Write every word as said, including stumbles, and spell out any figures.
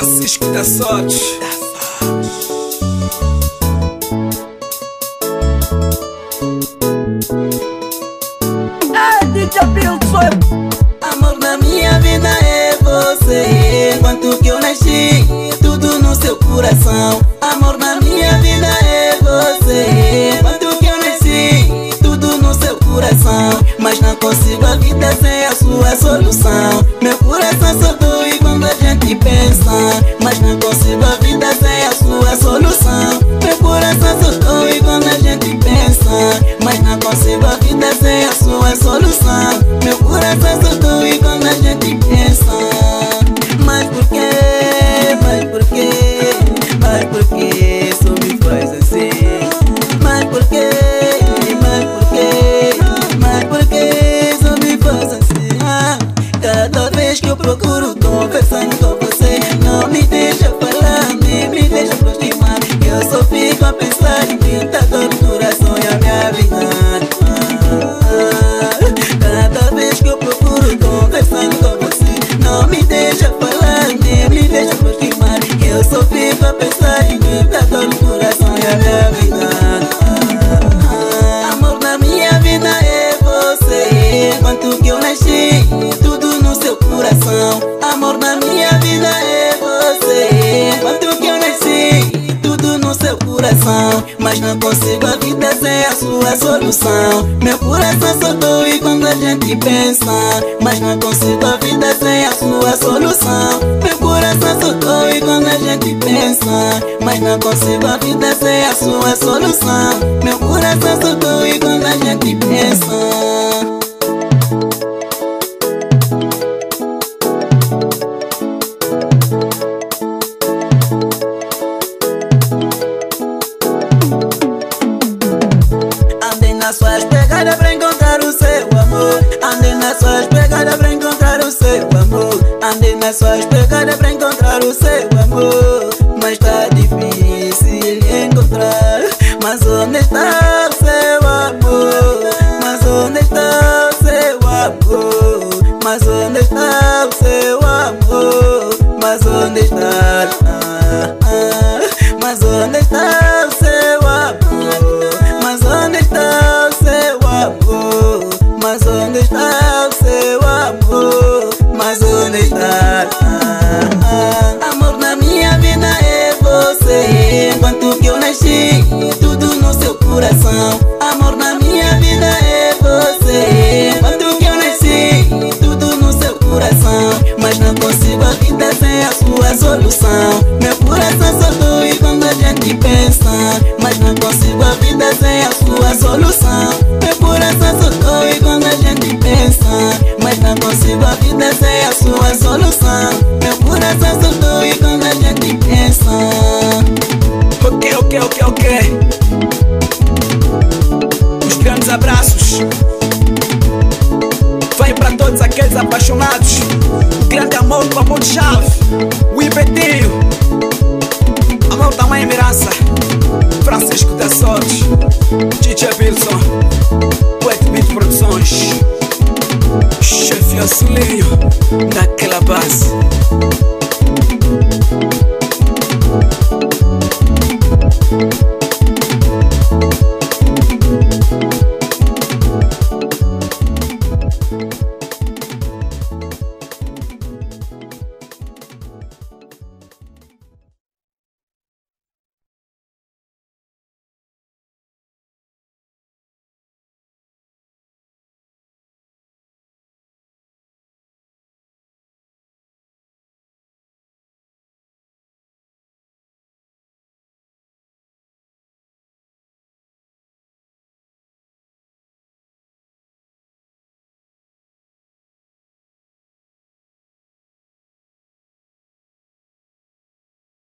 Francisco da Sorte. É D J Wilson. Amor na minha vida é você. Enquanto que eu nasci, tudo no seu coração. Amor na minha vida é você. Enquanto que eu nasci, tudo no seu coração. Mas não consigo a vida sem a sua solução. Meu coração só dói quando a gente pensa. Mas não consigo a vida sem a sua solução. Meu coração só dói quando a gente pensa. Mas não consigo a vida sem a sua solução. Meu coração só dói quando a gente pensa. Mas por quê? Mas por quê? Mas por quê só me faz assim? Mas por quê? Mas por quê? Mas por quê só me faz assim? Ah, cada vez que eu procuro conversando com você, não me deixa falar, nem me deixa aproximar. Eu só fico a pensar em muita dor no coração e a minha vida. Cada vez que eu procuro conversando com você, não me deixa falar, nem me deixa aproximar. Eu só fico a pensar em muita dor no coração e a minha vida. Amor na minha vida é você. Enquanto que eu nasci, tudo no seu coração. Amor na minha vida é você. Enquanto que eu nasci, tudo no seu coração. Mas não consigo a vida sem a sua solução. Meu coração só dói quando a gente pensa. Mas não consigo a vida sem a sua solução. Meu coração só dói quando a gente pensa. Mas não consigo a vida sem a sua solução. Meu coração só dói quando a gente pensa. Andei nas suas pegadas pra encontrar o seu amor. Andei nas suas pegadas pra encontrar o seu amor. Andei nas suas pegadas pra encontrar o seu amor. Mas tá difícil encontrar. Mas onde está o seu amor? Mas onde está o seu amor? Mas onde está o seu amor? Mas onde está? Ah, ah. Mas onde está o seu amor? Mas onde está o seu amor? Mas onde está o seu amor? Mas onde está? Ah, ah. Amor na minha vida é você. Enquanto que eu nasci, tudo no seu coração. Amor na minha vida é você. Enquanto que eu nasci, tudo no seu coração. Mas não consigo a vida sem a sua solução. Meu coração só dói quando a gente pensa. Mas não consigo a vida sem a sua solução. Meu coração só dói quando a gente pensa. Mas não consigo a vida sem a sua solução. Meu coração só dói quando a gente pensa. Ok, ok, ok, ok. Os grandes abraços vai para todos aqueles apaixonados. O grande amor do amor de chave, o Ibetinho. Amor da mãe Mirança, Francisco da Sorte, D J Wilson, Wet Beat Produções, Chefe Azulinho, daquela base.